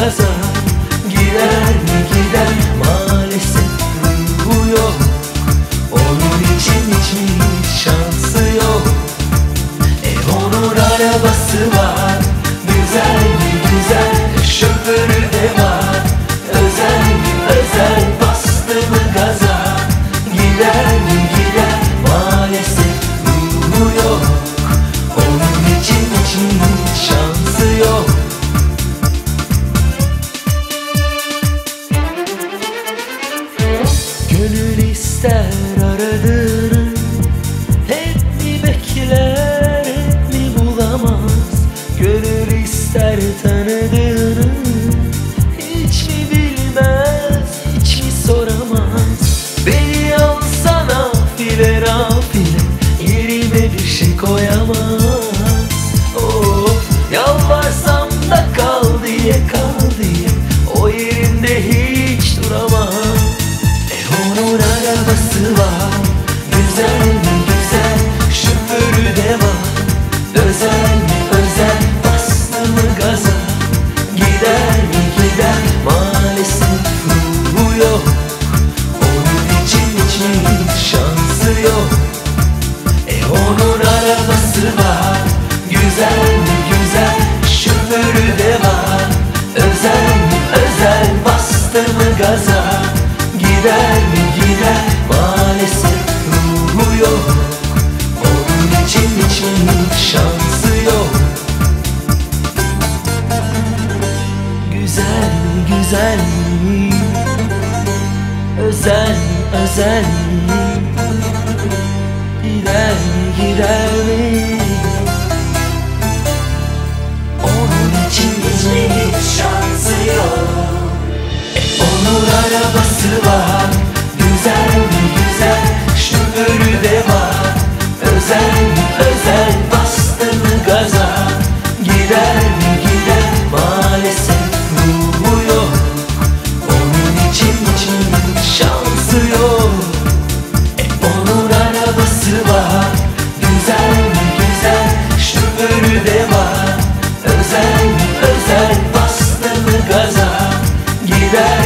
gaza? Gider mi gider, maalesef ruhu yok. Onun için hiç şansı yok. Onun arabası var, güzel mi güzel, şoförü de var. Özel mi özel, bastı mı gaza? Gider mi gider, maalesef ruhu yok. Onun için hiç şansı yok. Gönül ister aradığını, hep mi bekler, hep mi bulamaz? Gönül ister tanıdığını, hiç mi bilmez, hiç mi soramaz? Beni alsana file nafile, yerime bir şey koyamaz. Of, yalvarsam da kal diye, kal diye, o yerinde hiç duramaz. Onun arabası var, güzel mi güzel, şoförü de var. Özel mi özel, bastı mı gaza? Gider mi gider, maalesef ruhu yok. Onun için hiç şansı yok. Onun arabası var, güzel mi güzel, şoförü de var. Özel mi özel, bastı mı gaza? Gider mi gider, maalesef ruhu yok. Onun için hiç şansı yok. Güzel mi güzel mi, özel mi özel mi? Gider mi gider mi? Onun için hiç şansı yok. Onun arabası var, güzel mi güzel, şoförü de var. Özel mi özel, bastı mı gaza? Gider mi gider, maalesef ruhu yok. Onun için hiç şansı yok. Onun arabası var, güzel mi güzel, şoförü de var. Özel mi özel, bastı mı gaza? Gider